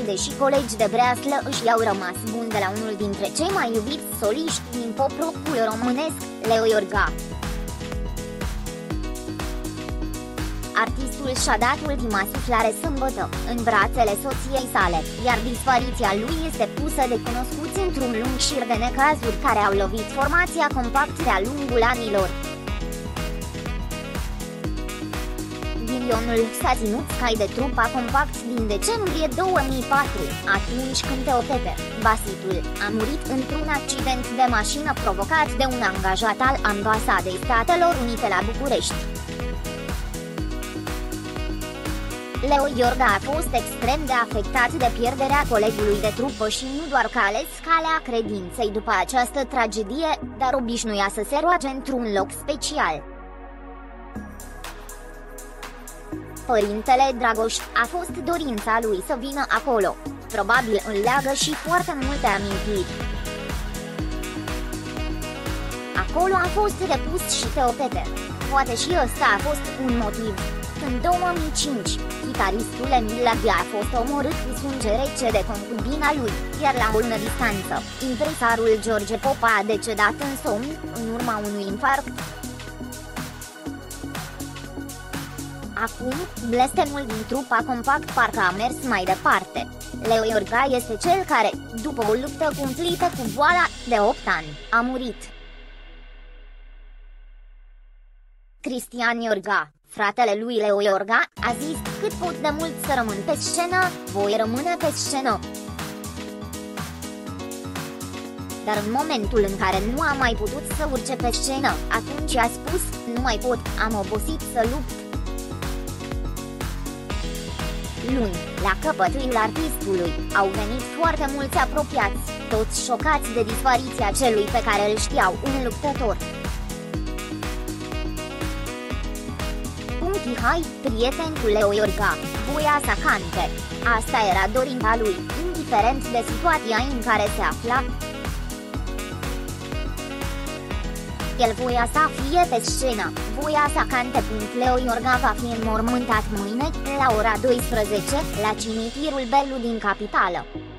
deși colegi de breaslă își i-au rămas buni de la unul dintre cei mai iubiți soliști din pop-rock-ul românesc, Leo Iorga. Artistul și-a dat ultima suflare sâmbătă, în brațele soției sale, iar dispariția lui este pusă de cunoscuți într-un lung șir de necazuri care au lovit formația Compact de-a lungul anilor. Ghinionul s-a ținut scai de trupa Compact din decembrie 2004, atunci când Theo Peter, basitul, a murit într-un accident de mașină provocat de un angajat al Ambasadei Statelor Unite la București. Leo Iorga a fost extrem de afectat de pierderea colegului de trupă și nu doar că a ales calea credinței după această tragedie, dar obișnuia să se roage într-un loc special. Părintele Dragoș, a fost dorința lui să vină acolo, probabil îl leagă și foarte multe amintiri. Acolo a fost depus și Theo Peter, poate și ăsta a fost un motiv. În 2005, chitaristul Emil Laghia a fost omorât cu sânge rece de concubina lui, iar la o lună distanță, impresarul George Popa a decedat în somn, în urma unui infarct. Acum, blestemul din trupa Compact parcă a mers mai departe. Leo Iorga este cel care, după o luptă cumplită cu boala, de 8 ani, a murit. Cristian Iorga, fratele lui Leo Iorga, a zis: cât pot de mult să rămân pe scenă, voi rămâne pe scenă. Dar în momentul în care nu a mai putut să urce pe scenă, atunci a spus: nu mai pot, am obosit să lupt. Luni, la căpătâiul artistului, au venit foarte mulți apropiați, toți șocați de dispariția celui pe care îl știau, un luptător. Hai, prieten cu Leo Iorga, voia să cante. Asta era dorința lui, indiferent de situația în care se afla. El voia să fie pe scenă, voia să cante. Leo Iorga va fi înmormântat mâine, la ora 12, la cimitirul Bellu din capitală.